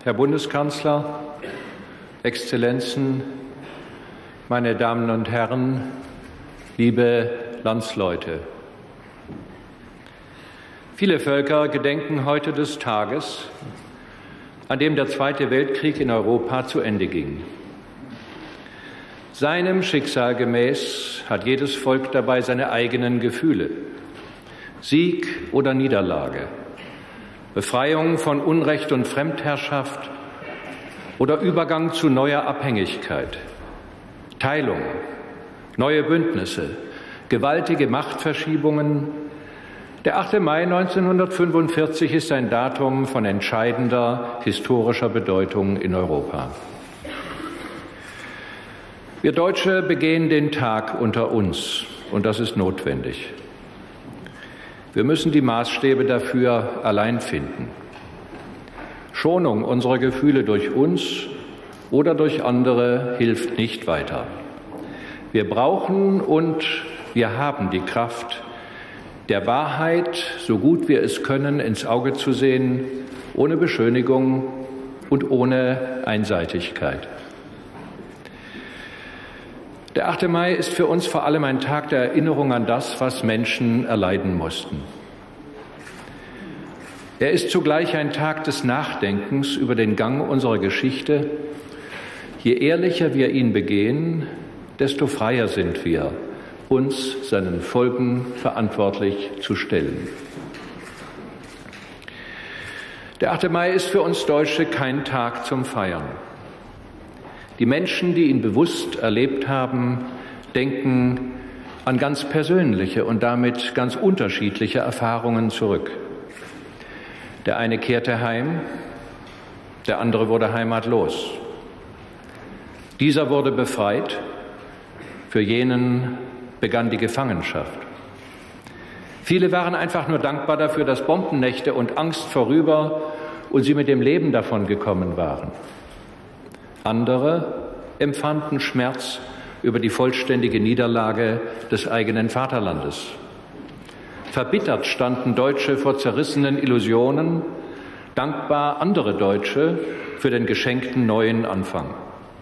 Herr Bundeskanzler, Exzellenzen, meine Damen und Herren, liebe Landsleute! Viele Völker gedenken heute des Tages, an dem der Zweite Weltkrieg in Europa zu Ende ging. Seinem Schicksal gemäß hat jedes Volk dabei seine eigenen Gefühle. Sieg oder Niederlage, Befreiung von Unrecht und Fremdherrschaft oder Übergang zu neuer Abhängigkeit, Teilung, neue Bündnisse, gewaltige Machtverschiebungen. Der 8. Mai 1945 ist ein Datum von entscheidender historischer Bedeutung in Europa. Wir Deutsche begehen den Tag unter uns, und das ist notwendig. Wir müssen die Maßstäbe dafür allein finden. Schonung unserer Gefühle durch uns oder durch andere hilft nicht weiter. Wir brauchen und wir haben die Kraft, der Wahrheit, so gut wir es können, ins Auge zu sehen, ohne Beschönigung und ohne Einseitigkeit. Der 8. Mai ist für uns vor allem ein Tag der Erinnerung an das, was Menschen erleiden mussten. Er ist zugleich ein Tag des Nachdenkens über den Gang unserer Geschichte. Je ehrlicher wir ihn begehen, desto freier sind wir, uns seinen Folgen verantwortlich zu stellen. Der 8. Mai ist für uns Deutsche kein Tag zum Feiern. Die Menschen, die ihn bewusst erlebt haben, denken an ganz persönliche und damit ganz unterschiedliche Erfahrungen zurück. Der eine kehrte heim, der andere wurde heimatlos. Dieser wurde befreit, für jenen begann die Gefangenschaft. Viele waren einfach nur dankbar dafür, dass Bombennächte und Angst vorüber und sie mit dem Leben davongekommen waren. Andere empfanden Schmerz über die vollständige Niederlage des eigenen Vaterlandes. Verbittert standen Deutsche vor zerrissenen Illusionen, dankbar andere Deutsche für den geschenkten neuen Anfang.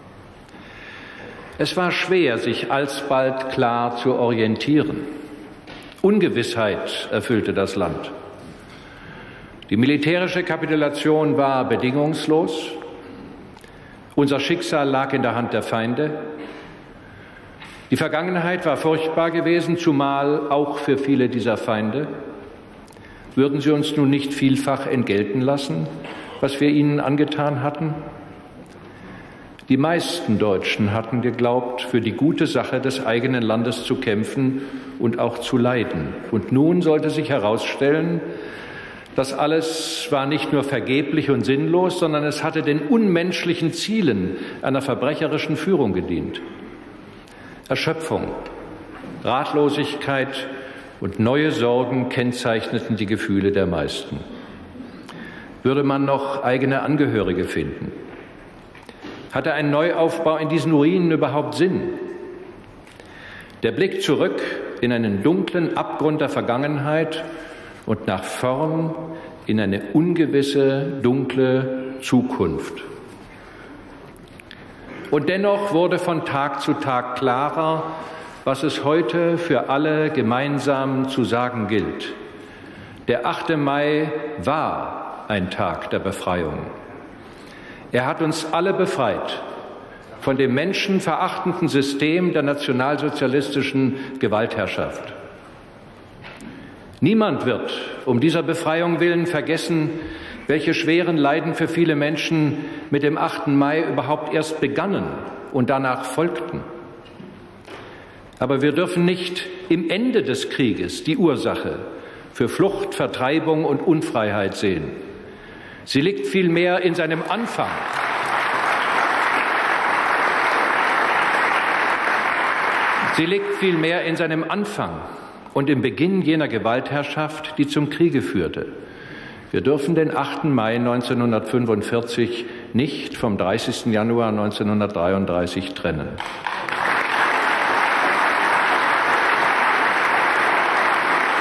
Es war schwer, sich alsbald klar zu orientieren. Ungewissheit erfüllte das Land. Die militärische Kapitulation war bedingungslos. Unser Schicksal lag in der Hand der Feinde. Die Vergangenheit war furchtbar gewesen, zumal auch für viele dieser Feinde. Würden sie uns nun nicht vielfach entgelten lassen, was wir ihnen angetan hatten? Die meisten Deutschen hatten geglaubt, für die gute Sache des eigenen Landes zu kämpfen und auch zu leiden. Und nun sollte sich herausstellen, das alles war nicht nur vergeblich und sinnlos, sondern es hatte den unmenschlichen Zielen einer verbrecherischen Führung gedient. Erschöpfung, Ratlosigkeit und neue Sorgen kennzeichneten die Gefühle der meisten. Würde man noch eigene Angehörige finden? Hatte ein Neuaufbau in diesen Ruinen überhaupt Sinn? Der Blick zurück in einen dunklen Abgrund der Vergangenheit und nach vorn in eine ungewisse, dunkle Zukunft. Und dennoch wurde von Tag zu Tag klarer, was es heute für alle gemeinsam zu sagen gilt. Der 8. Mai war ein Tag der Befreiung. Er hat uns alle befreit von dem menschenverachtenden System der nationalsozialistischen Gewaltherrschaft. Niemand wird um dieser Befreiung willen vergessen, welche schweren Leiden für viele Menschen mit dem 8. Mai überhaupt erst begannen und danach folgten. Aber wir dürfen nicht im Ende des Krieges die Ursache für Flucht, Vertreibung und Unfreiheit sehen. Sie liegt vielmehr in seinem Anfang. Sie liegt vielmehr in seinem Anfang und im Beginn jener Gewaltherrschaft, die zum Kriege führte. Wir dürfen den 8. Mai 1945 nicht vom 30. Januar 1933 trennen.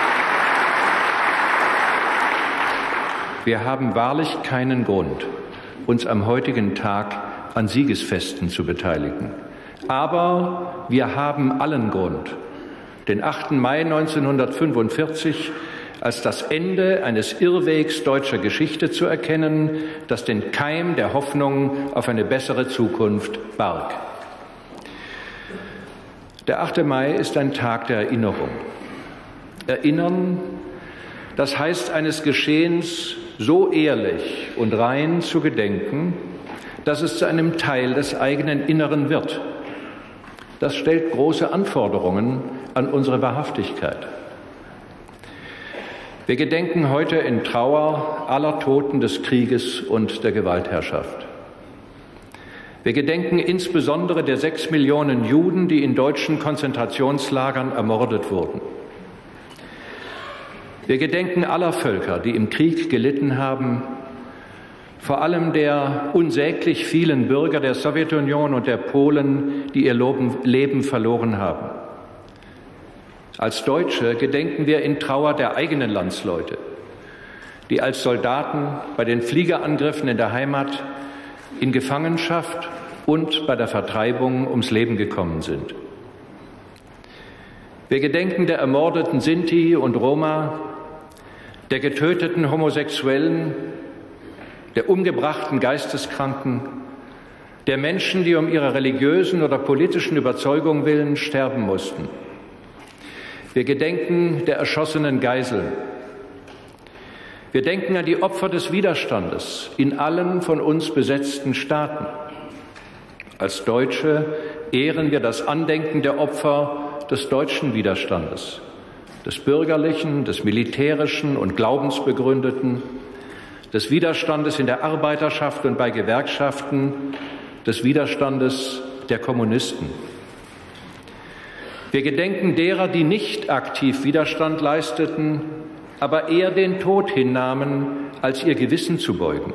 Wir haben wahrlich keinen Grund, uns am heutigen Tag an Siegesfesten zu beteiligen. Aber wir haben allen Grund, den 8. Mai 1945 als das Ende eines Irrwegs deutscher Geschichte zu erkennen, das den Keim der Hoffnung auf eine bessere Zukunft barg. Der 8. Mai ist ein Tag der Erinnerung. Erinnern, das heißt, eines Geschehens so ehrlich und rein zu gedenken, dass es zu einem Teil des eigenen Inneren wird. Das stellt große Anforderungen an unsere Wahrhaftigkeit. Wir gedenken heute in Trauer aller Toten des Krieges und der Gewaltherrschaft. Wir gedenken insbesondere der 6 Millionen Juden, die in deutschen Konzentrationslagern ermordet wurden. Wir gedenken aller Völker, die im Krieg gelitten haben, vor allem der unsäglich vielen Bürger der Sowjetunion und der Polen, die ihr Leben verloren haben. Als Deutsche gedenken wir in Trauer der eigenen Landsleute, die als Soldaten bei den Fliegerangriffen in der Heimat, in Gefangenschaft und bei der Vertreibung ums Leben gekommen sind. Wir gedenken der ermordeten Sinti und Roma, der getöteten Homosexuellen, der umgebrachten Geisteskranken, der Menschen, die um ihrer religiösen oder politischen Überzeugung willen sterben mussten. Wir gedenken der erschossenen Geiseln. Wir denken an die Opfer des Widerstandes in allen von uns besetzten Staaten. Als Deutsche ehren wir das Andenken der Opfer des deutschen Widerstandes, des bürgerlichen, des militärischen und glaubensbegründeten, des Widerstandes in der Arbeiterschaft und bei Gewerkschaften, des Widerstandes der Kommunisten. Wir gedenken derer, die nicht aktiv Widerstand leisteten, aber eher den Tod hinnahmen, als ihr Gewissen zu beugen.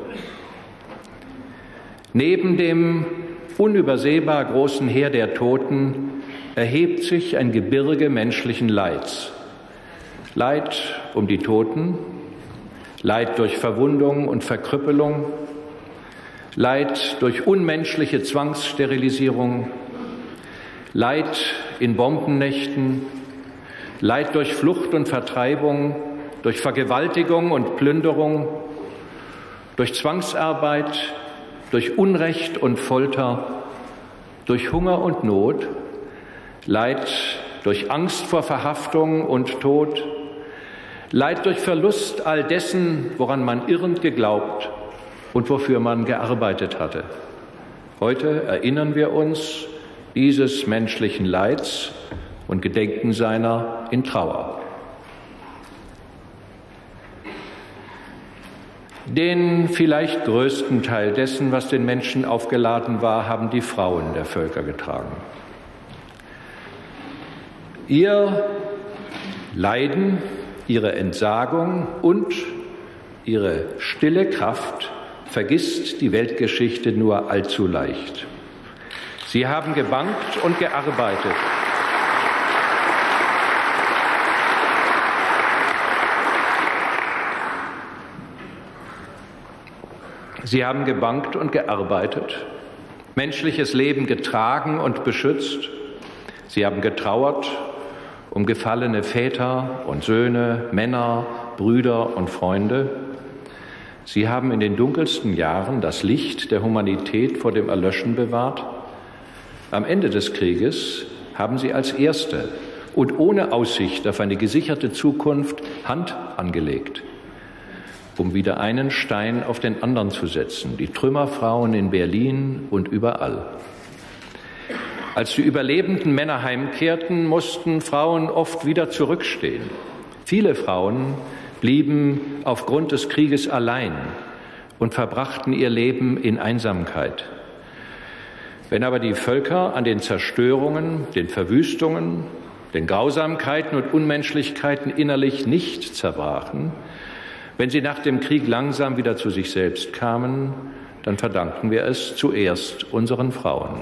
Neben dem unübersehbar großen Heer der Toten erhebt sich ein Gebirge menschlichen Leids. Leid um die Toten, Leid durch Verwundung und Verkrüppelung, Leid durch unmenschliche Zwangssterilisierung, Leid in Bombennächten, Leid durch Flucht und Vertreibung, durch Vergewaltigung und Plünderung, durch Zwangsarbeit, durch Unrecht und Folter, durch Hunger und Not, Leid durch Angst vor Verhaftung und Tod, Leid durch Verlust all dessen, woran man irrend geglaubt und wofür man gearbeitet hatte. Heute erinnern wir uns dieses menschlichen Leids und gedenken seiner in Trauer. Den vielleicht größten Teil dessen, was den Menschen aufgeladen war, haben die Frauen der Völker getragen. Ihr Leiden, ihre Entsagung und ihre stille Kraft vergisst die Weltgeschichte nur allzu leicht. Sie haben gebangt und gearbeitet. Sie haben gebangt und gearbeitet, menschliches Leben getragen und beschützt. Sie haben getrauert um gefallene Väter und Söhne, Männer, Brüder und Freunde. Sie haben in den dunkelsten Jahren das Licht der Humanität vor dem Erlöschen bewahrt. Am Ende des Krieges haben Sie als Erste und ohne Aussicht auf eine gesicherte Zukunft Hand angelegt, um wieder einen Stein auf den anderen zu setzen, die Trümmerfrauen in Berlin und überall. Als die überlebenden Männer heimkehrten, mussten Frauen oft wieder zurückstehen. Viele Frauen blieben aufgrund des Krieges allein und verbrachten ihr Leben in Einsamkeit. Wenn aber die Völker an den Zerstörungen, den Verwüstungen, den Grausamkeiten und Unmenschlichkeiten innerlich nicht zerbrachen, wenn sie nach dem Krieg langsam wieder zu sich selbst kamen, dann verdanken wir es zuerst unseren Frauen.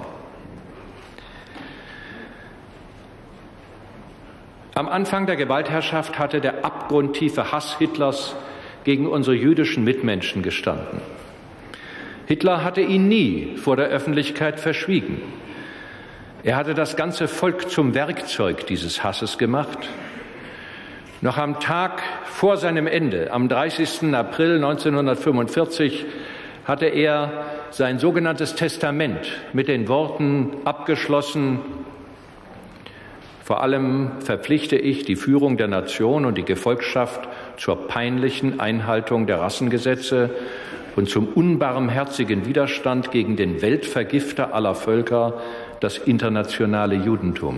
Am Anfang der Gewaltherrschaft hatte der abgrundtiefe Hass Hitlers gegen unsere jüdischen Mitmenschen gestanden. Hitler hatte ihn nie vor der Öffentlichkeit verschwiegen. Er hatte das ganze Volk zum Werkzeug dieses Hasses gemacht. Noch am Tag vor seinem Ende, am 30. April 1945, hatte er sein sogenanntes Testament mit den Worten abgeschlossen: Vor allem verpflichte ich die Führung der Nation und die Gefolgschaft zur peinlichen Einhaltung der Rassengesetze und zum unbarmherzigen Widerstand gegen den Weltvergifter aller Völker, das internationale Judentum.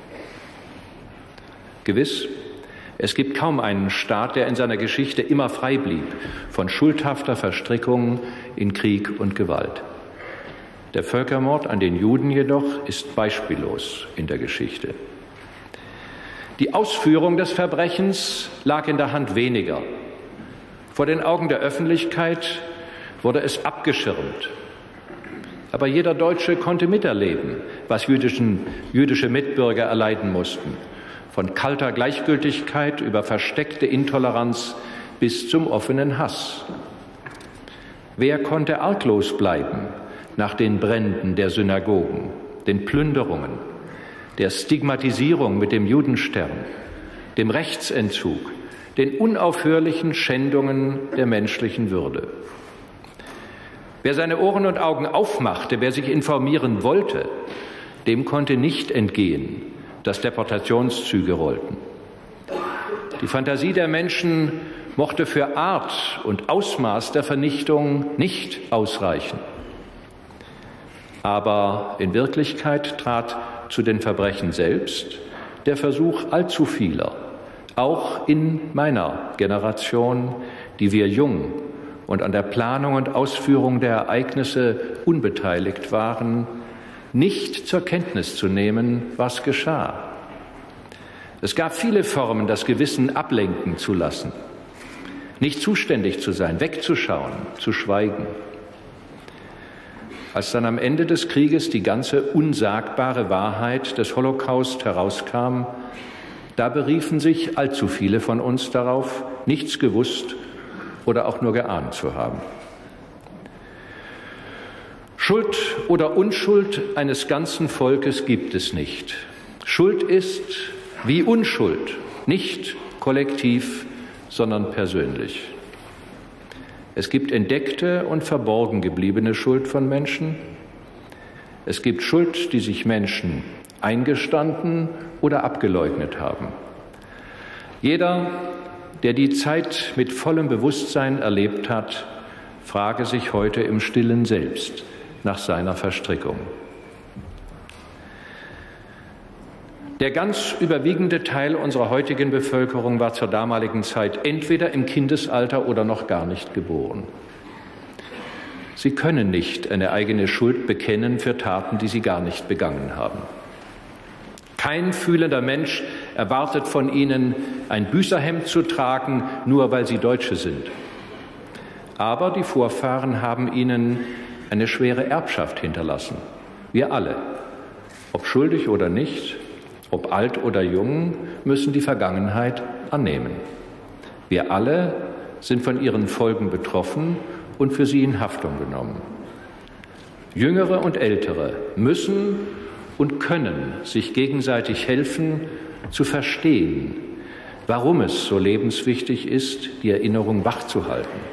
Gewiss, es gibt kaum einen Staat, der in seiner Geschichte immer frei blieb von schuldhafter Verstrickung in Krieg und Gewalt. Der Völkermord an den Juden jedoch ist beispiellos in der Geschichte. Die Ausführung des Verbrechens lag in der Hand weniger. Vor den Augen der Öffentlichkeit wurde es abgeschirmt. Aber jeder Deutsche konnte miterleben, was jüdische Mitbürger erleiden mussten. Von kalter Gleichgültigkeit über versteckte Intoleranz bis zum offenen Hass. Wer konnte arglos bleiben nach den Bränden der Synagogen, den Plünderungen, der Stigmatisierung mit dem Judenstern, dem Rechtsentzug, den unaufhörlichen Schändungen der menschlichen Würde? Wer seine Ohren und Augen aufmachte, wer sich informieren wollte, dem konnte nicht entgehen, dass Deportationszüge rollten. Die Fantasie der Menschen mochte für Art und Ausmaß der Vernichtung nicht ausreichen. Aber in Wirklichkeit trat zu den Verbrechen selbst der Versuch allzu vieler, auch in meiner Generation, die wir jung und an der Planung und Ausführung der Ereignisse unbeteiligt waren, nicht zur Kenntnis zu nehmen, was geschah. Es gab viele Formen, das Gewissen ablenken zu lassen, nicht zuständig zu sein, wegzuschauen, zu schweigen. Als dann am Ende des Krieges die ganze unsagbare Wahrheit des Holocaust herauskam, da beriefen sich allzu viele von uns darauf, nichts gewusst oder auch nur geahnt zu haben. Schuld oder Unschuld eines ganzen Volkes gibt es nicht. Schuld ist wie Unschuld, nicht kollektiv, sondern persönlich. Es gibt entdeckte und verborgen gebliebene Schuld von Menschen. Es gibt Schuld, die sich Menschen eingestanden oder abgeleugnet haben. Jeder, der die Zeit mit vollem Bewusstsein erlebt hat, frage sich heute im Stillen selbst nach seiner Verstrickung. Der ganz überwiegende Teil unserer heutigen Bevölkerung war zur damaligen Zeit entweder im Kindesalter oder noch gar nicht geboren. Sie können nicht eine eigene Schuld bekennen für Taten, die sie gar nicht begangen haben. Kein fühlender Mensch erwartet von ihnen, ein Büßerhemd zu tragen, nur weil sie Deutsche sind. Aber die Vorfahren haben ihnen eine schwere Erbschaft hinterlassen. Wir alle, ob schuldig oder nicht, ob alt oder jung, müssen die Vergangenheit annehmen. Wir alle sind von ihren Folgen betroffen und für sie in Haftung genommen. Jüngere und Ältere müssen und können sich gegenseitig helfen, zu verstehen, warum es so lebenswichtig ist, die Erinnerung wachzuhalten.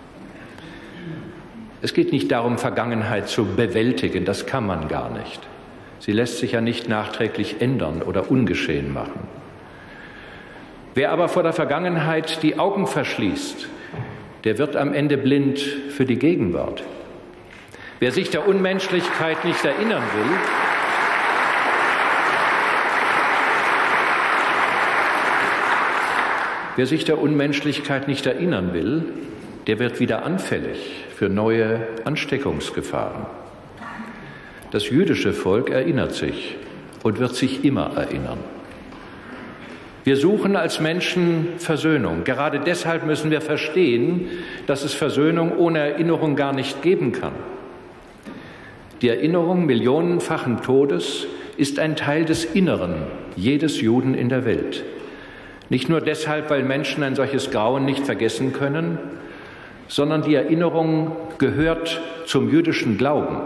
Es geht nicht darum, Vergangenheit zu bewältigen, das kann man gar nicht. Sie lässt sich ja nicht nachträglich ändern oder ungeschehen machen. Wer aber vor der Vergangenheit die Augen verschließt, der wird am Ende blind für die Gegenwart. Wer sich der Unmenschlichkeit nicht erinnern will, der wird wieder anfällig für neue Ansteckungsgefahren. Das jüdische Volk erinnert sich und wird sich immer erinnern. Wir suchen als Menschen Versöhnung. Gerade deshalb müssen wir verstehen, dass es Versöhnung ohne Erinnerung gar nicht geben kann. Die Erinnerung millionenfachen Todes ist ein Teil des Inneren jedes Juden in der Welt. Nicht nur deshalb, weil Menschen ein solches Grauen nicht vergessen können, sondern die Erinnerung gehört zum jüdischen Glauben.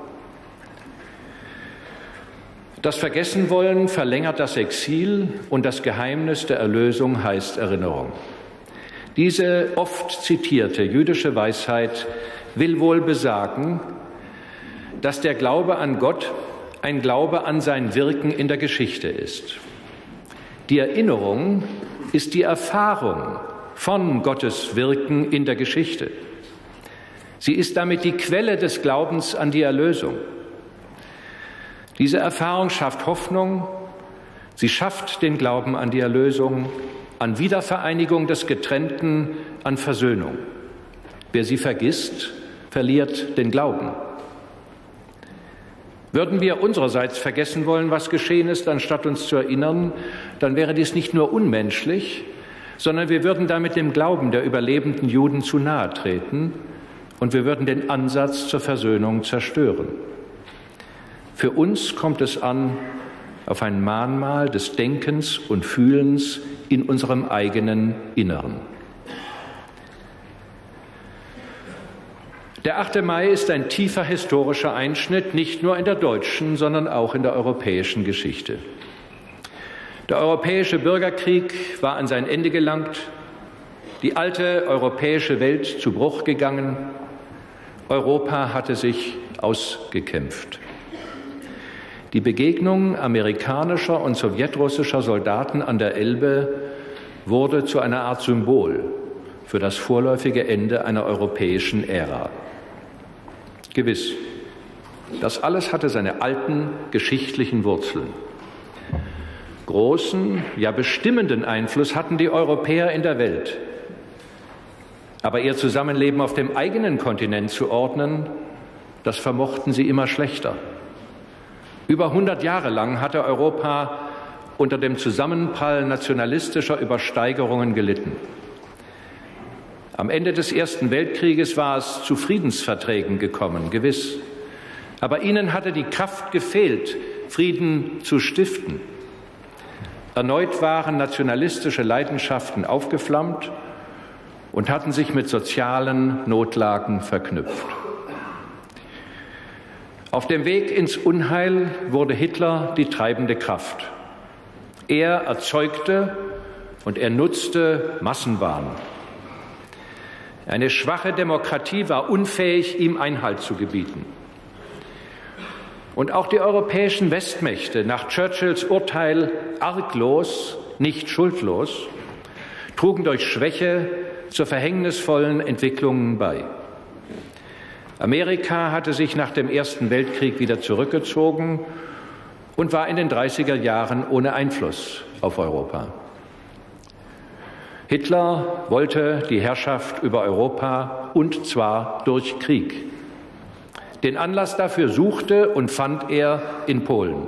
Das Vergessenwollen verlängert das Exil und das Geheimnis der Erlösung heißt Erinnerung. Diese oft zitierte jüdische Weisheit will wohl besagen, dass der Glaube an Gott ein Glaube an sein Wirken in der Geschichte ist. Die Erinnerung ist die Erfahrung von Gottes Wirken in der Geschichte. Sie ist damit die Quelle des Glaubens an die Erlösung. Diese Erfahrung schafft Hoffnung, sie schafft den Glauben an die Erlösung, an Wiedervereinigung des Getrennten, an Versöhnung. Wer sie vergisst, verliert den Glauben. Würden wir unsererseits vergessen wollen, was geschehen ist, anstatt uns zu erinnern, dann wäre dies nicht nur unmenschlich, sondern wir würden damit dem Glauben der überlebenden Juden zu nahe treten und wir würden den Ansatz zur Versöhnung zerstören. Für uns kommt es an auf ein Mahnmal des Denkens und Fühlens in unserem eigenen Inneren. Der 8. Mai ist ein tiefer historischer Einschnitt, nicht nur in der deutschen, sondern auch in der europäischen Geschichte. Der europäische Bürgerkrieg war an sein Ende gelangt, die alte europäische Welt zu Bruch gegangen, Europa hatte sich ausgekämpft. Die Begegnung amerikanischer und sowjetrussischer Soldaten an der Elbe wurde zu einer Art Symbol für das vorläufige Ende einer europäischen Ära. Gewiss, das alles hatte seine alten geschichtlichen Wurzeln. Großen, ja bestimmenden Einfluss hatten die Europäer in der Welt. Aber ihr Zusammenleben auf dem eigenen Kontinent zu ordnen, das vermochten sie immer schlechter. Über 100 Jahre lang hatte Europa unter dem Zusammenprall nationalistischer Übersteigerungen gelitten. Am Ende des Ersten Weltkrieges war es zu Friedensverträgen gekommen, gewiss. Aber ihnen hatte die Kraft gefehlt, Frieden zu stiften. Erneut waren nationalistische Leidenschaften aufgeflammt und hatten sich mit sozialen Notlagen verknüpft. Auf dem Weg ins Unheil wurde Hitler die treibende Kraft. Er erzeugte und er nutzte Massenwahn. Eine schwache Demokratie war unfähig, ihm Einhalt zu gebieten. Und auch die europäischen Westmächte, nach Churchills Urteil arglos, nicht schuldlos, trugen durch Schwäche zu verhängnisvollen Entwicklungen bei. Amerika hatte sich nach dem Ersten Weltkrieg wieder zurückgezogen und war in den 30er Jahren ohne Einfluss auf Europa. Hitler wollte die Herrschaft über Europa und zwar durch Krieg. Den Anlass dafür suchte und fand er in Polen.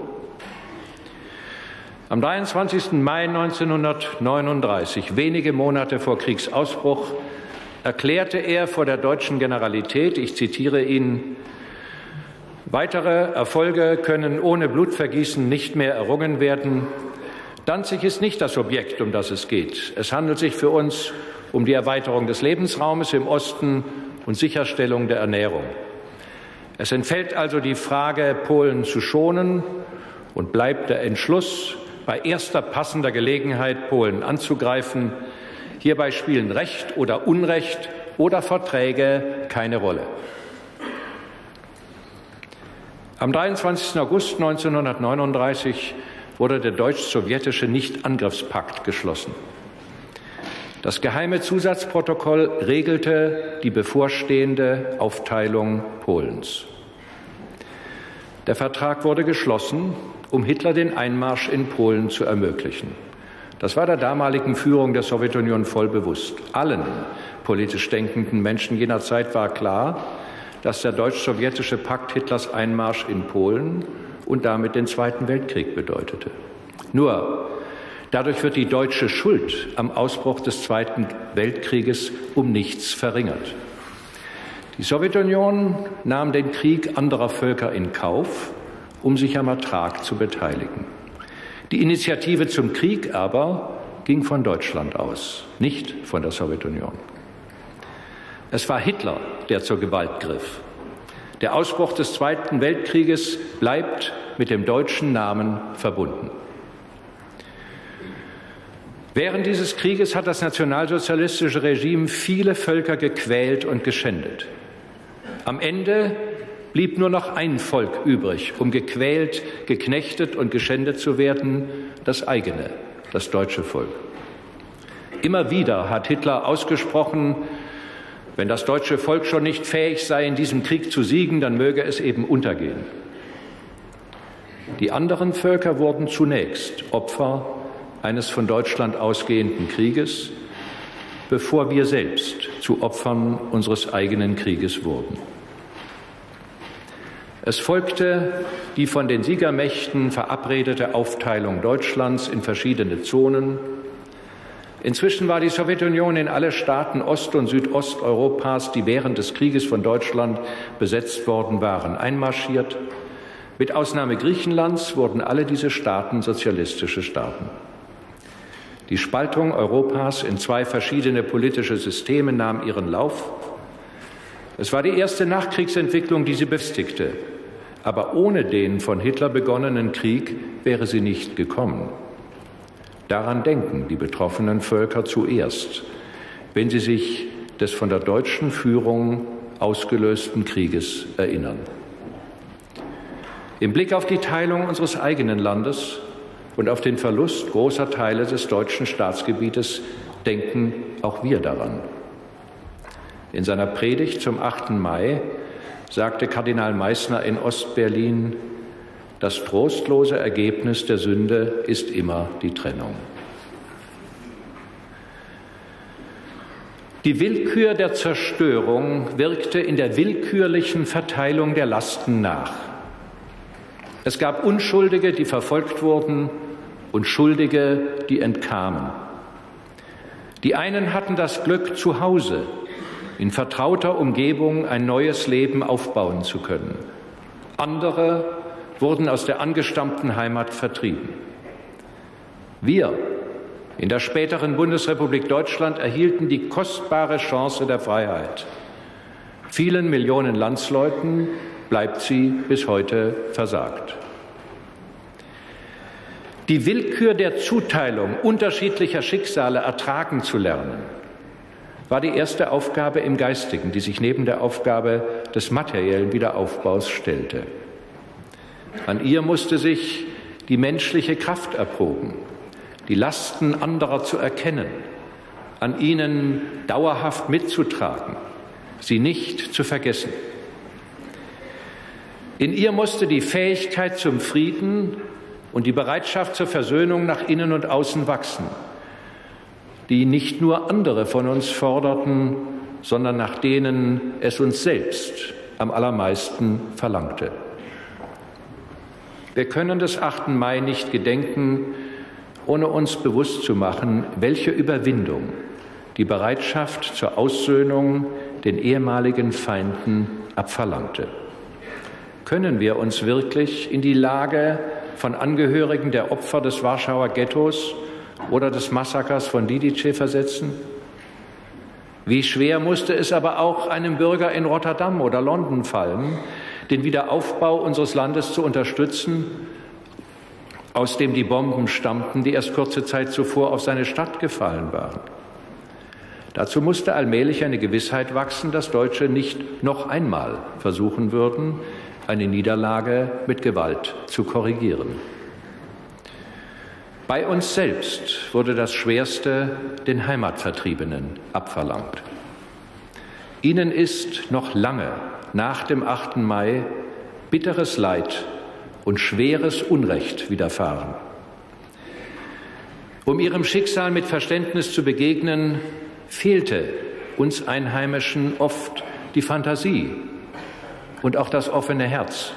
Am 23. Mai 1939, wenige Monate vor Kriegsausbruch, erklärte er vor der deutschen Generalität, ich zitiere ihn: Weitere Erfolge können ohne Blutvergießen nicht mehr errungen werden. Danzig ist nicht das Objekt, um das es geht. Es handelt sich für uns um die Erweiterung des Lebensraumes im Osten und Sicherstellung der Ernährung. Es entfällt also die Frage, Polen zu schonen, und bleibt der Entschluss, bei erster passender Gelegenheit Polen anzugreifen. Hierbei spielen Recht oder Unrecht oder Verträge keine Rolle. Am 23. August 1939 wurde der deutsch-sowjetische Nichtangriffspakt geschlossen. Das geheime Zusatzprotokoll regelte die bevorstehende Aufteilung Polens. Der Vertrag wurde geschlossen, um Hitler den Einmarsch in Polen zu ermöglichen. Das war der damaligen Führung der Sowjetunion voll bewusst. Allen politisch denkenden Menschen jener Zeit war klar, dass der deutsch-sowjetische Pakt Hitlers Einmarsch in Polen und damit den Zweiten Weltkrieg bedeutete. Nur dadurch wird die deutsche Schuld am Ausbruch des Zweiten Weltkrieges um nichts verringert. Die Sowjetunion nahm den Krieg anderer Völker in Kauf, um sich am Ertrag zu beteiligen. Die Initiative zum Krieg aber ging von Deutschland aus, nicht von der Sowjetunion. Es war Hitler, der zur Gewalt griff. Der Ausbruch des Zweiten Weltkrieges bleibt mit dem deutschen Namen verbunden. Während dieses Krieges hat das nationalsozialistische Regime viele Völker gequält und geschändet. Am Ende blieb nur noch ein Volk übrig, um gequält, geknechtet und geschändet zu werden, das eigene, das deutsche Volk. Immer wieder hat Hitler ausgesprochen, wenn das deutsche Volk schon nicht fähig sei, in diesem Krieg zu siegen, dann möge es eben untergehen. Die anderen Völker wurden zunächst Opfer eines von Deutschland ausgehenden Krieges, bevor wir selbst zu Opfern unseres eigenen Krieges wurden. Es folgte die von den Siegermächten verabredete Aufteilung Deutschlands in verschiedene Zonen. Inzwischen war die Sowjetunion in alle Staaten Ost- und Südosteuropas, die während des Krieges von Deutschland besetzt worden waren, einmarschiert. Mit Ausnahme Griechenlands wurden alle diese Staaten sozialistische Staaten. Die Spaltung Europas in zwei verschiedene politische Systeme nahm ihren Lauf. Es war die erste Nachkriegsentwicklung, die sie befestigte. Aber ohne den von Hitler begonnenen Krieg wäre sie nicht gekommen. Daran denken die betroffenen Völker zuerst, wenn sie sich des von der deutschen Führung ausgelösten Krieges erinnern. Im Blick auf die Teilung unseres eigenen Landes und auf den Verlust großer Teile des deutschen Staatsgebietes denken auch wir daran. In seiner Predigt zum 8. Mai sagte Kardinal Meissner in Ostberlin, das trostlose Ergebnis der Sünde ist immer die Trennung. Die Willkür der Zerstörung wirkte in der willkürlichen Verteilung der Lasten nach. Es gab Unschuldige, die verfolgt wurden, und Schuldige, die entkamen. Die einen hatten das Glück, zu Hause in vertrauter Umgebung ein neues Leben aufbauen zu können. Andere wurden aus der angestammten Heimat vertrieben. Wir in der späteren Bundesrepublik Deutschland erhielten die kostbare Chance der Freiheit. Vielen Millionen Landsleuten bleibt sie bis heute versagt. Die Willkür der Zuteilung unterschiedlicher Schicksale ertragen zu lernen, war die erste Aufgabe im Geistigen, die sich neben der Aufgabe des materiellen Wiederaufbaus stellte. An ihr musste sich die menschliche Kraft erproben, die Lasten anderer zu erkennen, an ihnen dauerhaft mitzutragen, sie nicht zu vergessen. In ihr musste die Fähigkeit zum Frieden und die Bereitschaft zur Versöhnung nach innen und außen wachsen, die nicht nur andere von uns forderten, sondern nach denen es uns selbst am allermeisten verlangte. Wir können des 8. Mai nicht gedenken, ohne uns bewusst zu machen, welche Überwindung die Bereitschaft zur Aussöhnung den ehemaligen Feinden abverlangte. Können wir uns wirklich in die Lage von Angehörigen der Opfer des Warschauer Ghettos oder des Massakers von Lidice versetzen? Wie schwer musste es aber auch einem Bürger in Rotterdam oder London fallen, den Wiederaufbau unseres Landes zu unterstützen, aus dem die Bomben stammten, die erst kurze Zeit zuvor auf seine Stadt gefallen waren. Dazu musste allmählich eine Gewissheit wachsen, dass Deutsche nicht noch einmal versuchen würden, eine Niederlage mit Gewalt zu korrigieren. Bei uns selbst wurde das Schwerste den Heimatvertriebenen abverlangt. Ihnen ist noch lange nach dem 8. Mai bitteres Leid und schweres Unrecht widerfahren. Um ihrem Schicksal mit Verständnis zu begegnen, fehlte uns Einheimischen oft die Fantasie und auch das offene Herz.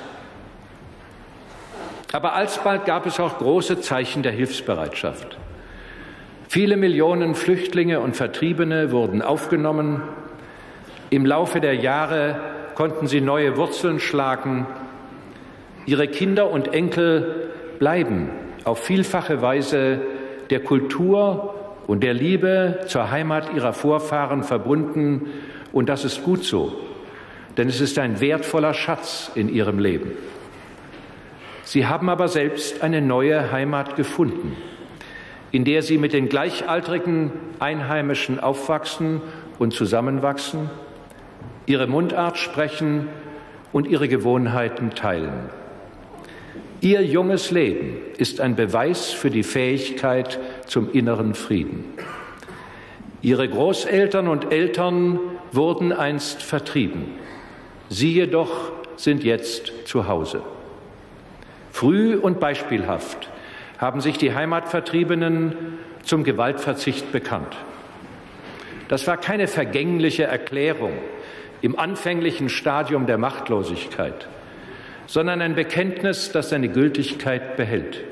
Aber alsbald gab es auch große Zeichen der Hilfsbereitschaft. Viele Millionen Flüchtlinge und Vertriebene wurden aufgenommen. Im Laufe der Jahre konnten sie neue Wurzeln schlagen. Ihre Kinder und Enkel bleiben auf vielfache Weise der Kultur und der Liebe zur Heimat ihrer Vorfahren verbunden Und das ist gut so, denn es ist ein wertvoller Schatz in ihrem Leben. Sie haben aber selbst eine neue Heimat gefunden, in der sie mit den gleichaltrigen Einheimischen aufwachsen und zusammenwachsen, ihre Mundart sprechen und ihre Gewohnheiten teilen. Ihr junges Leben ist ein Beweis für die Fähigkeit zum inneren Frieden. Ihre Großeltern und Eltern wurden einst vertrieben. Sie jedoch sind jetzt zu Hause. Früh und beispielhaft haben sich die Heimatvertriebenen zum Gewaltverzicht bekannt. Das war keine vergängliche Erklärung im anfänglichen Stadium der Machtlosigkeit, sondern ein Bekenntnis, das seine Gültigkeit behält.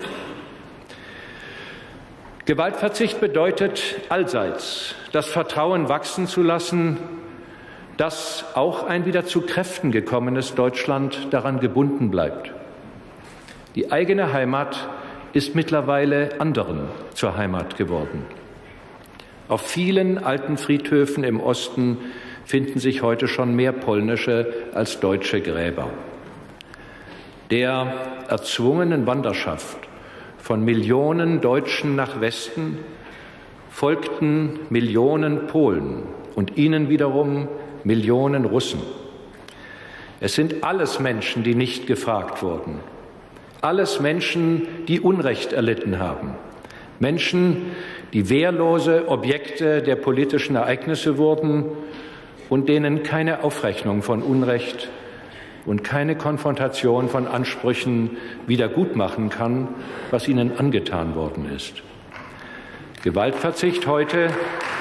Gewaltverzicht bedeutet allseits, das Vertrauen wachsen zu lassen, dass auch ein wieder zu Kräften gekommenes Deutschland daran gebunden bleibt. Die eigene Heimat ist mittlerweile anderen zur Heimat geworden. Auf vielen alten Friedhöfen im Osten finden sich heute schon mehr polnische als deutsche Gräber. Der erzwungenen Wanderschaft von Millionen Deutschen nach Westen folgten Millionen Polen und ihnen wiederum Millionen Russen. Es sind alles Menschen, die nicht gefragt wurden. Alles Menschen, die Unrecht erlitten haben. Menschen, die wehrlose Objekte der politischen Ereignisse wurden und denen keine Aufrechnung von Unrecht und keine Konfrontation von Ansprüchen wiedergutmachen kann, was ihnen angetan worden ist. Gewaltverzicht heute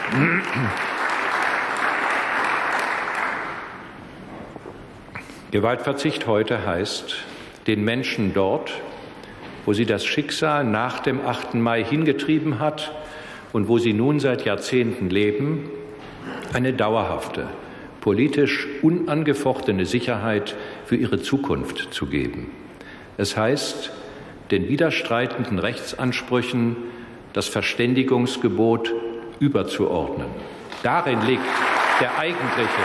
heißt, den Menschen dort, wo sie das Schicksal nach dem 8. Mai hingetrieben hat und wo sie nun seit Jahrzehnten leben, eine dauerhafte, politisch unangefochtene Sicherheit für ihre Zukunft zu geben. Es heißt, den widerstreitenden Rechtsansprüchen das Verständigungsgebot überzuordnen. Darin liegt der eigentliche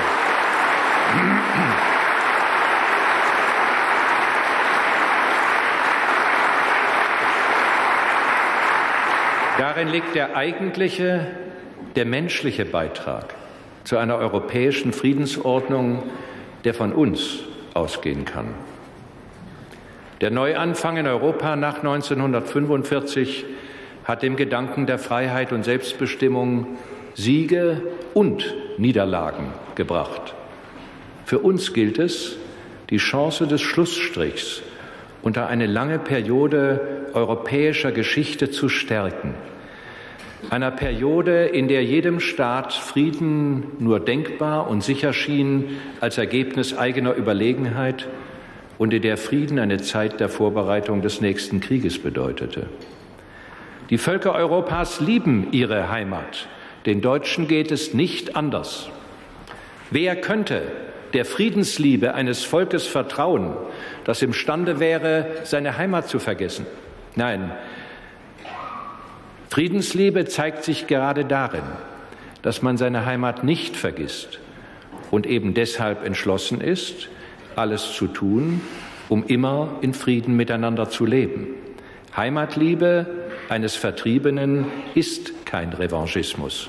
der menschliche Beitrag zu einer europäischen Friedensordnung, der von uns ausgehen kann. Der Neuanfang in Europa nach 1945 hat dem Gedanken der Freiheit und Selbstbestimmung Siege und Niederlagen gebracht. Für uns gilt es, die Chance des Schlussstrichs unter eine lange Periode europäischer Geschichte zu stärken. Einer Periode, in der jedem Staat Frieden nur denkbar und sicher schien als Ergebnis eigener Überlegenheit und in der Frieden eine Zeit der Vorbereitung des nächsten Krieges bedeutete. Die Völker Europas lieben ihre Heimat. Den Deutschen geht es nicht anders. Wer könnte der Friedensliebe eines Volkes vertrauen, das imstande wäre, seine Heimat zu vergessen? Nein, Friedensliebe zeigt sich gerade darin, dass man seine Heimat nicht vergisst und eben deshalb entschlossen ist, alles zu tun, um immer in Frieden miteinander zu leben. Heimatliebe eines Vertriebenen ist kein Revanchismus.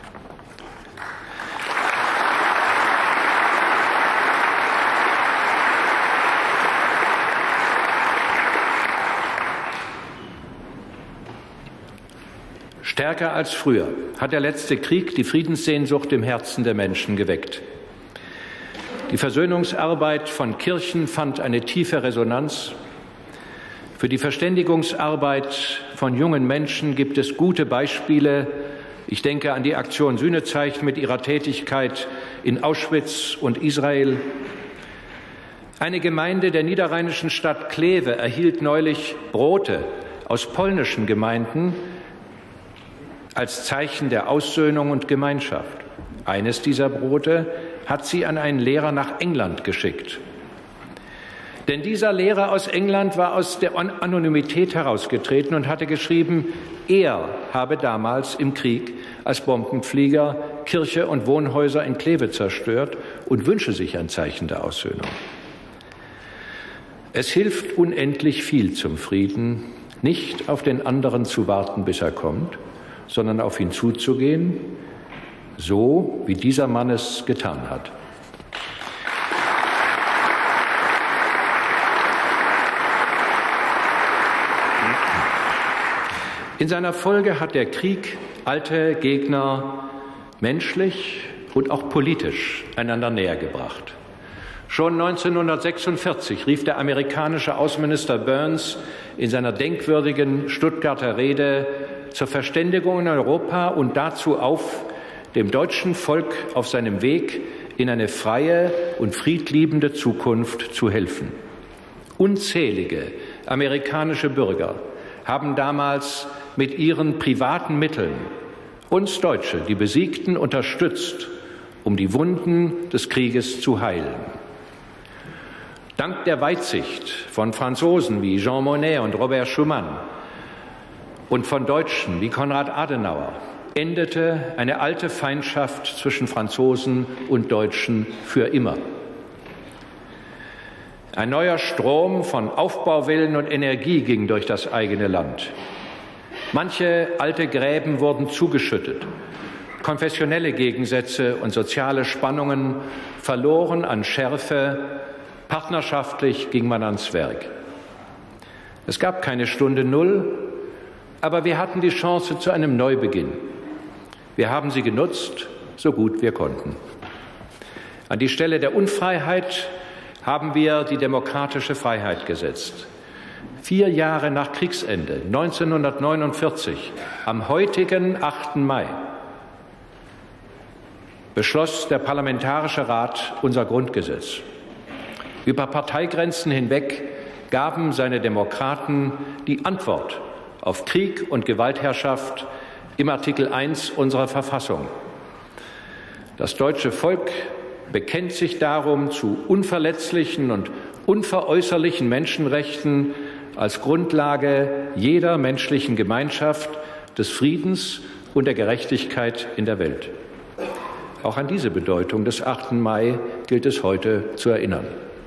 Stärker als früher hat der letzte Krieg die Friedenssehnsucht im Herzen der Menschen geweckt. Die Versöhnungsarbeit von Kirchen fand eine tiefe Resonanz. Für die Verständigungsarbeit von jungen Menschen gibt es gute Beispiele. Ich denke an die Aktion Sühnezeichen mit ihrer Tätigkeit in Auschwitz und Israel. Eine Gemeinde der niederrheinischen Stadt Kleve erhielt neulich Brote aus polnischen Gemeinden als Zeichen der Aussöhnung und Gemeinschaft. Eines dieser Brote hat sie an einen Lehrer nach England geschickt. Denn dieser Lehrer aus England war aus der Anonymität herausgetreten und hatte geschrieben, er habe damals im Krieg als Bombenflieger Kirche und Wohnhäuser in Kleve zerstört und wünsche sich ein Zeichen der Aussöhnung. Es hilft unendlich viel zum Frieden, nicht auf den anderen zu warten, bis er kommt, sondern auf ihn zuzugehen, so wie dieser Mann es getan hat. In seiner Folge hat der Krieg alte Gegner menschlich und auch politisch einander nähergebracht. Schon 1946 rief der amerikanische Außenminister Burns in seiner denkwürdigen Stuttgarter Rede zur Verständigung in Europa und dazu auf, dem deutschen Volk auf seinem Weg in eine freie und friedliebende Zukunft zu helfen. Unzählige amerikanische Bürger haben damals mit ihren privaten Mitteln uns Deutsche, die Besiegten, unterstützt, um die Wunden des Krieges zu heilen. Dank der Weitsicht von Franzosen wie Jean Monnet und Robert Schuman und von Deutschen wie Konrad Adenauer endete eine alte Feindschaft zwischen Franzosen und Deutschen für immer. Ein neuer Strom von Aufbauwillen und Energie ging durch das eigene Land. Manche alte Gräben wurden zugeschüttet. Konfessionelle Gegensätze und soziale Spannungen verloren an Schärfe. Partnerschaftlich ging man ans Werk. Es gab keine Stunde Null, aber wir hatten die Chance zu einem Neubeginn. Wir haben sie genutzt, so gut wir konnten. An die Stelle der Unfreiheit haben wir die demokratische Freiheit gesetzt. 4 Jahre nach Kriegsende, 1949, am heutigen 8. Mai, beschloss der Parlamentarische Rat unser Grundgesetz. Über Parteigrenzen hinweg gaben seine Demokraten die Antwort auf Krieg und Gewaltherrschaft im Artikel 1 unserer Verfassung. Das deutsche Volk bekennt sich darum zu unverletzlichen und unveräußerlichen Menschenrechten als Grundlage jeder menschlichen Gemeinschaft, des Friedens und der Gerechtigkeit in der Welt. Auch an diese Bedeutung des 8. Mai gilt es heute zu erinnern.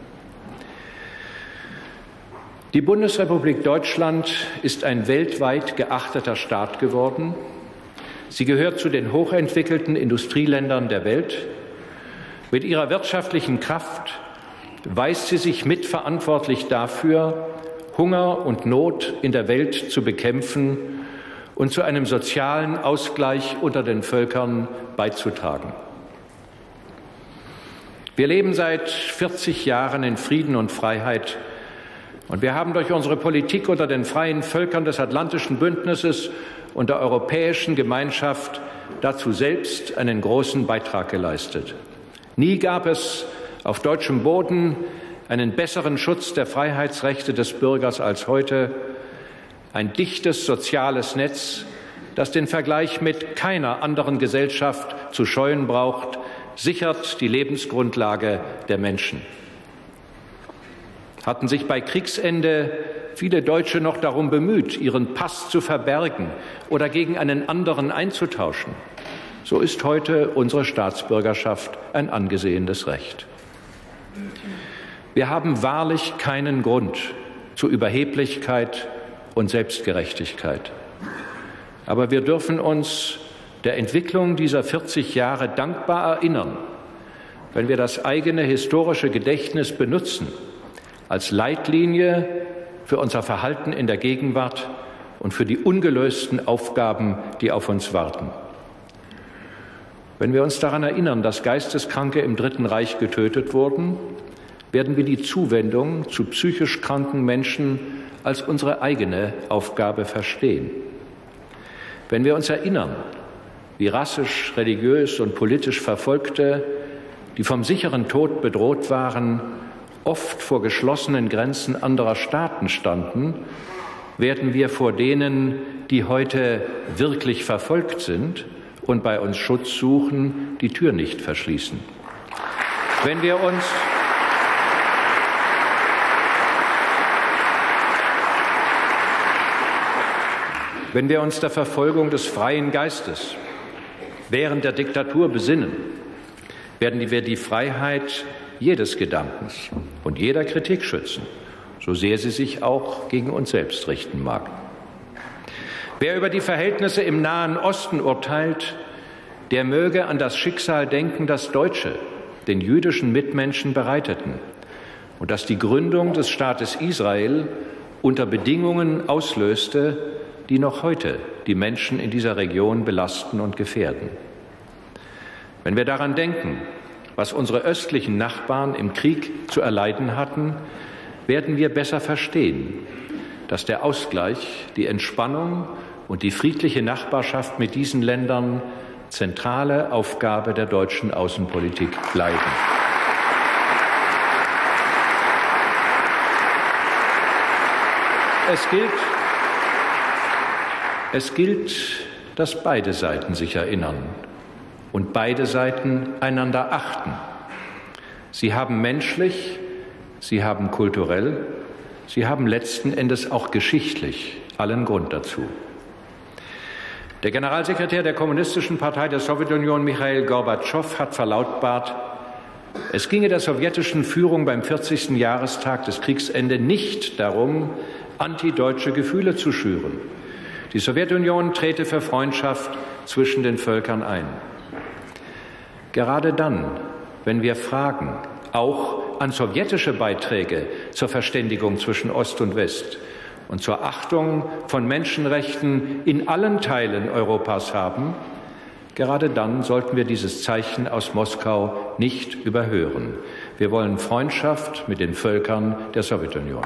Die Bundesrepublik Deutschland ist ein weltweit geachteter Staat geworden. Sie gehört zu den hochentwickelten Industrieländern der Welt. Mit ihrer wirtschaftlichen Kraft weiß sie sich mitverantwortlich dafür, Hunger und Not in der Welt zu bekämpfen und zu einem sozialen Ausgleich unter den Völkern beizutragen. Wir leben seit 40 Jahren in Frieden und Freiheit. Und wir haben durch unsere Politik unter den freien Völkern des Atlantischen Bündnisses und der Europäischen Gemeinschaft dazu selbst einen großen Beitrag geleistet. Nie gab es auf deutschem Boden einen besseren Schutz der Freiheitsrechte des Bürgers als heute. Ein dichtes soziales Netz, das den Vergleich mit keiner anderen Gesellschaft zu scheuen braucht, sichert die Lebensgrundlage der Menschen. Hatten sich bei Kriegsende viele Deutsche noch darum bemüht, ihren Pass zu verbergen oder gegen einen anderen einzutauschen, so ist heute unsere Staatsbürgerschaft ein angesehenes Recht. Wir haben wahrlich keinen Grund zu Überheblichkeit und Selbstgerechtigkeit. Aber wir dürfen uns der Entwicklung dieser 40 Jahre dankbar erinnern, wenn wir das eigene historische Gedächtnis benutzen als Leitlinie für unser Verhalten in der Gegenwart und für die ungelösten Aufgaben, die auf uns warten. Wenn wir uns daran erinnern, dass Geisteskranke im Dritten Reich getötet wurden, werden wir die Zuwendung zu psychisch kranken Menschen als unsere eigene Aufgabe verstehen. Wenn wir uns erinnern, wie rassisch, religiös und politisch Verfolgte, die vom sicheren Tod bedroht waren, oft vor geschlossenen Grenzen anderer Staaten standen, werden wir vor denen, die heute wirklich verfolgt sind und bei uns Schutz suchen, die Tür nicht verschließen. Wenn wir uns Wenn wir uns der Verfolgung des freien Geistes während der Diktatur besinnen, werden wir die Freiheit jedes Gedankens und jeder Kritik schützen, so sehr sie sich auch gegen uns selbst richten mag. Wer über die Verhältnisse im Nahen Osten urteilt, der möge an das Schicksal denken, das Deutsche den jüdischen Mitmenschen bereiteten und das die Gründung des Staates Israel unter Bedingungen auslöste, die noch heute die Menschen in dieser Region belasten und gefährden. Wenn wir daran denken, was unsere östlichen Nachbarn im Krieg zu erleiden hatten, werden wir besser verstehen, dass der Ausgleich, die Entspannung und die friedliche Nachbarschaft mit diesen Ländern zentrale Aufgabe der deutschen Außenpolitik bleiben. Es gilt, dass beide Seiten sich erinnern und beide Seiten einander achten. Sie haben menschlich, sie haben kulturell, sie haben letzten Endes auch geschichtlich allen Grund dazu. Der Generalsekretär der Kommunistischen Partei der Sowjetunion, Michail Gorbatschow, hat verlautbart, es ginge der sowjetischen Führung beim 40. Jahrestag des Kriegsende nicht darum, antideutsche Gefühle zu schüren. Die Sowjetunion trete für Freundschaft zwischen den Völkern ein. Gerade dann, wenn wir fragen, auch an sowjetische Beiträge zur Verständigung zwischen Ost und West und zur Achtung von Menschenrechten in allen Teilen Europas haben, gerade dann sollten wir dieses Zeichen aus Moskau nicht überhören. Wir wollen Freundschaft mit den Völkern der Sowjetunion.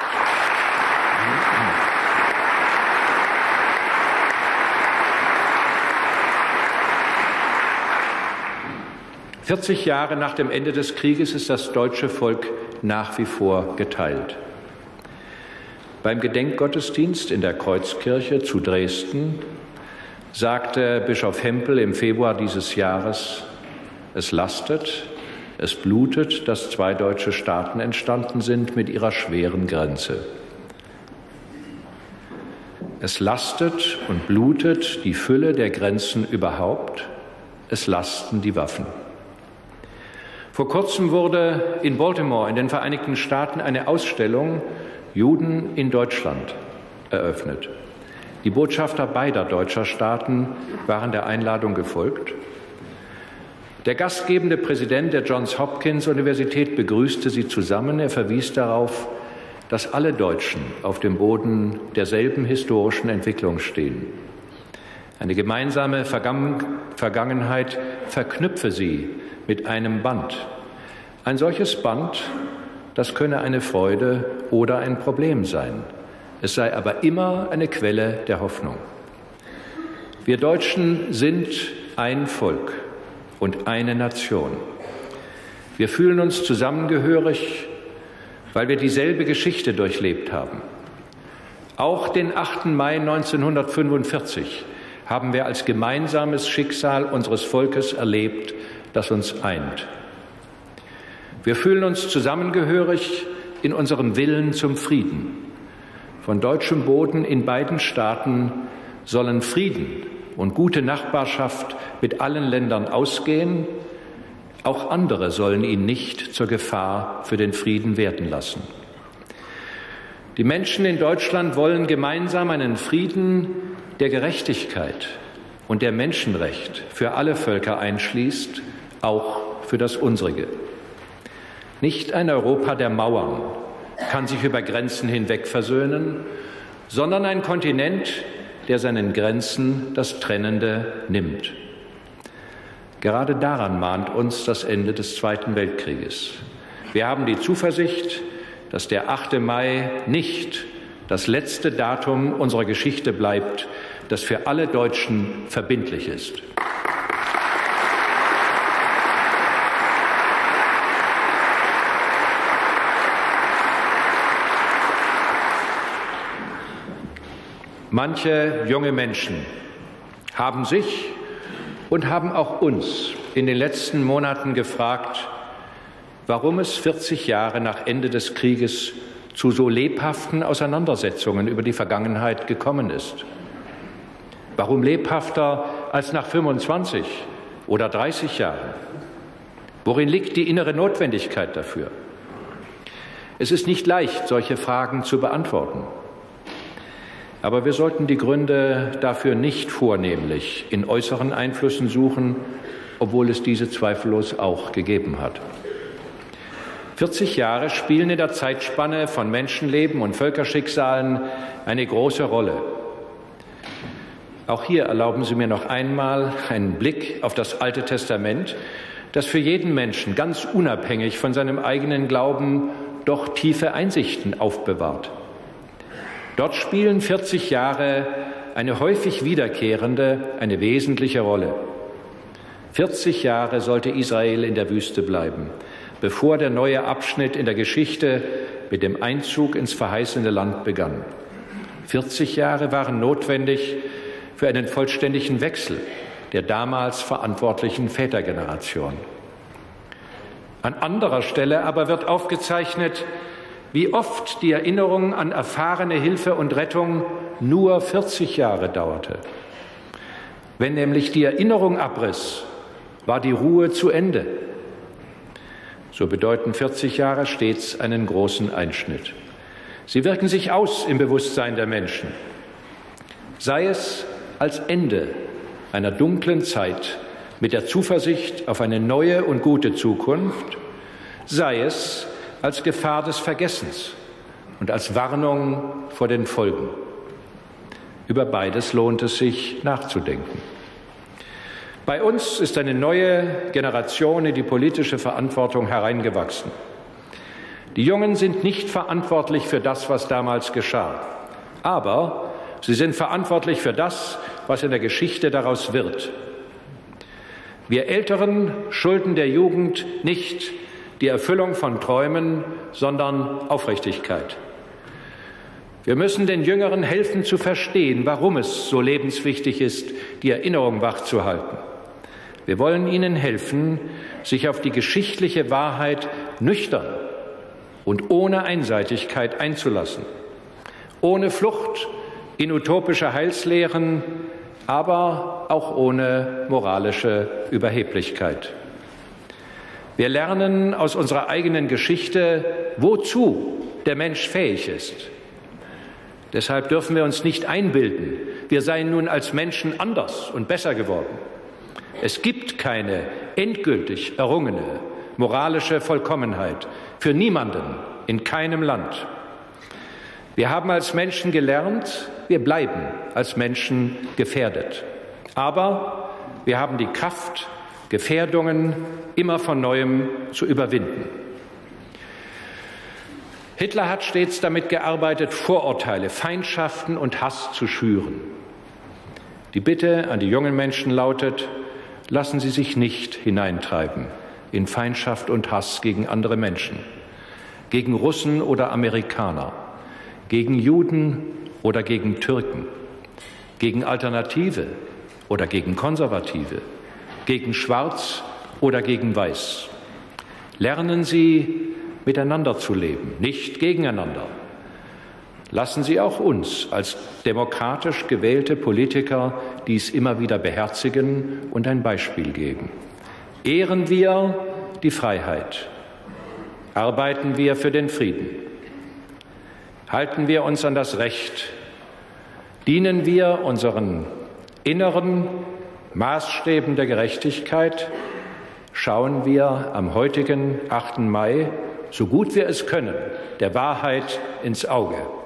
40 Jahre nach dem Ende des Krieges ist das deutsche Volk nach wie vor geteilt. Beim Gedenkgottesdienst in der Kreuzkirche zu Dresden sagte Bischof Hempel im Februar dieses Jahres: Es lastet, es blutet, dass zwei deutsche Staaten entstanden sind mit ihrer schweren Grenze. Es lastet und blutet die Fülle der Grenzen überhaupt, es lasten die Waffen. Vor kurzem wurde in Baltimore in den Vereinigten Staaten eine Ausstellung Juden in Deutschland eröffnet. Die Botschafter beider deutscher Staaten waren der Einladung gefolgt. Der gastgebende Präsident der Johns Hopkins Universität begrüßte sie zusammen. Er verwies darauf, dass alle Deutschen auf dem Boden derselben historischen Entwicklung stehen. Eine gemeinsame Vergangenheit verknüpfe sie mit einem Band. Ein solches Band, das könne eine Freude oder ein Problem sein. Es sei aber immer eine Quelle der Hoffnung. Wir Deutschen sind ein Volk und eine Nation. Wir fühlen uns zusammengehörig, weil wir dieselbe Geschichte durchlebt haben. Auch den 8. Mai 1945 haben wir als gemeinsames Schicksal unseres Volkes erlebt, das uns eint. Wir fühlen uns zusammengehörig in unserem Willen zum Frieden. Von deutschem Boden in beiden Staaten sollen Frieden und gute Nachbarschaft mit allen Ländern ausgehen. Auch andere sollen ihn nicht zur Gefahr für den Frieden werden lassen. Die Menschen in Deutschland wollen gemeinsam einen Frieden, der Gerechtigkeit und der Menschenrecht für alle Völker einschließt, auch für das unsrige. Nicht ein Europa der Mauern kann sich über Grenzen hinweg versöhnen, sondern ein Kontinent, der seinen Grenzen das Trennende nimmt. Gerade daran mahnt uns das Ende des Zweiten Weltkrieges. Wir haben die Zuversicht, dass der 8. Mai nicht das letzte Datum unserer Geschichte bleibt, das für alle Deutschen verbindlich ist. Manche junge Menschen haben sich und haben auch uns in den letzten Monaten gefragt, warum es 40 Jahre nach Ende des Krieges zu so lebhaften Auseinandersetzungen über die Vergangenheit gekommen ist. Warum lebhafter als nach 25 oder 30 Jahren? Worin liegt die innere Notwendigkeit dafür? Es ist nicht leicht, solche Fragen zu beantworten. Aber wir sollten die Gründe dafür nicht vornehmlich in äußeren Einflüssen suchen, obwohl es diese zweifellos auch gegeben hat. 40 Jahre spielen in der Zeitspanne von Menschenleben und Völkerschicksalen eine große Rolle. Auch hier erlauben Sie mir noch einmal einen Blick auf das Alte Testament, das für jeden Menschen ganz unabhängig von seinem eigenen Glauben doch tiefe Einsichten aufbewahrt. Dort spielen 40 Jahre eine häufig wiederkehrende, eine wesentliche Rolle. 40 Jahre sollte Israel in der Wüste bleiben, bevor der neue Abschnitt in der Geschichte mit dem Einzug ins verheißene Land begann. 40 Jahre waren notwendig für einen vollständigen Wechsel der damals verantwortlichen Vätergeneration. An anderer Stelle aber wird aufgezeichnet, wie oft die Erinnerung an erfahrene Hilfe und Rettung nur 40 Jahre dauerte. Wenn nämlich die Erinnerung abriss, war die Ruhe zu Ende. So bedeuten 40 Jahre stets einen großen Einschnitt. Sie wirken sich aus im Bewusstsein der Menschen, sei es als Ende einer dunklen Zeit mit der Zuversicht auf eine neue und gute Zukunft, sei es als Gefahr des Vergessens und als Warnung vor den Folgen. Über beides lohnt es sich nachzudenken. Bei uns ist eine neue Generation in die politische Verantwortung hereingewachsen. Die Jungen sind nicht verantwortlich für das, was damals geschah, aber sie sind verantwortlich für das, was in der Geschichte daraus wird. Wir Älteren schulden der Jugend nicht die Erfüllung von Träumen, sondern Aufrichtigkeit. Wir müssen den Jüngeren helfen zu verstehen, warum es so lebenswichtig ist, die Erinnerung wachzuhalten. Wir wollen ihnen helfen, sich auf die geschichtliche Wahrheit nüchtern und ohne Einseitigkeit einzulassen, ohne Flucht in utopische Heilslehren, aber auch ohne moralische Überheblichkeit. Wir lernen aus unserer eigenen Geschichte, wozu der Mensch fähig ist. Deshalb dürfen wir uns nicht einbilden, wir seien nun als Menschen anders und besser geworden. Es gibt keine endgültig errungene moralische Vollkommenheit für niemanden in keinem Land. Wir haben als Menschen gelernt, wir bleiben als Menschen gefährdet. Aber wir haben die Kraft, Gefährdungen immer von Neuem zu überwinden. Hitler hat stets damit gearbeitet, Vorurteile, Feindschaften und Hass zu schüren. Die Bitte an die jungen Menschen lautet: Lassen Sie sich nicht hineintreiben in Feindschaft und Hass gegen andere Menschen, gegen Russen oder Amerikaner, gegen Juden oder gegen Türken, gegen Alternative oder gegen Konservative, gegen Schwarz oder gegen Weiß. Lernen Sie, miteinander zu leben, nicht gegeneinander. Lassen Sie auch uns als demokratisch gewählte Politiker dies immer wieder beherzigen und ein Beispiel geben. Ehren wir die Freiheit. Arbeiten wir für den Frieden. Halten wir uns an das Recht. Dienen wir unseren inneren Maßstäben der Gerechtigkeit. Schauen wir am heutigen 8. Mai, so gut wir es können, der Wahrheit ins Auge.